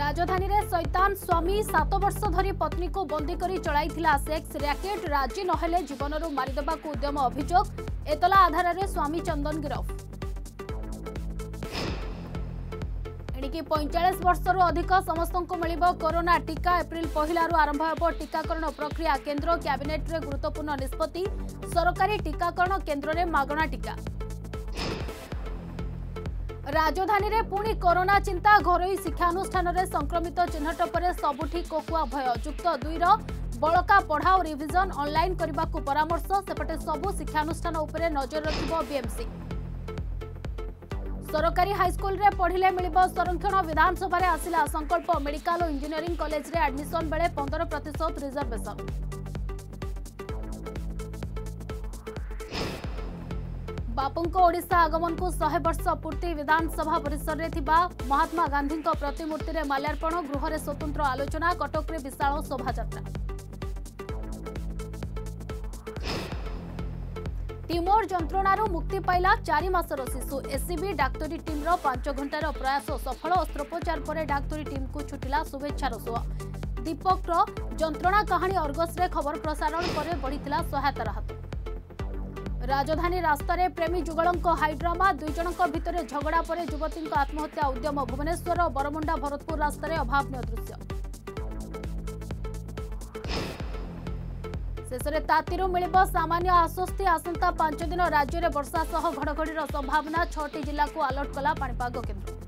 राजधानी रे शैतान स्वामी 7 वर्ष धरी पत्नी को बंदी करी चलाइथिला सेक्स रैकेट राजी नहेले जीवनरू मारिदेबा को उद्यम अभियोग एतला आधार रे स्वामी चंदन गिरफ। एणिकी 45 वर्षरू अधिक समस्तंको मिलिबो कोरोना टीका एप्रिल 1 आरंभ हेबो टीकाकरण प्रक्रिया केंद्र कैबिनेट रे गुरुत्वपूर्ण निष्पत्ति सरकारी टीकाकरण केंद्र रे मागणा टीका। राजधानी रे पुणी कोरोना चिंता घरोई शिक्षानुष्ठान रे संक्रमित चिन्हट पर सबुठी कोकुआ भय जुक्त 2 रो बळका पढ़ा और रिविजन ऑनलाइन करबा को परामर्श सेपटे सबु शिक्षानुष्ठान उपरे नजर रखिबो बीएमसी। सरकारी हाईस्कूल रे पढ़िले मिलिबो संरक्षण विधानसभा रे आसिला संकल्प मेडिकल और इंजीनियरिंग कॉलेज रे एडमिशन बेले 15% रिजर्वेशन। बापूंको ओडिशा आगमन को 100 वर्ष पूर्ति विधानसभा परिसर रे थिबा महात्मा गांधी प्रतिमूर्ति रे माल्यार्पण गृह रे स्वतंत्र आलोचना कटक रे विशाल शोभायात्रा। टिमोर जंत्रणारू मुक्ति पाइला 4 मासर शिशु एसीबी डाक्तरी टीम रो 5 घंटार प्रयास सफल अस्त्रोपचार पर डाक्तरी टीम को छुटिला शुभेच्छार सुआ। दीपक रो जंत्रणा कहानी अर्गस रे खबर प्रसारण पर बढ़िथिला सहायता हाथ। राजधानी रास्ता रे प्रेमी जुगलंक हाईड्रामा 2 जनक भितर झगड़ा पर युवती आत्महत्या उद्यम भुवनेश्वर बरमुंडा भरतपुर रास्ता रे अभावनीय दृश्य। शेष में तातीरू मिलिबो सामान्य आश्वस्ति आसंता 5 दिन राज्य में वर्षा सह घड़घड़ीर संभावना 6टी जिला को अलर्ट कला पाणीपाग केन्द्र।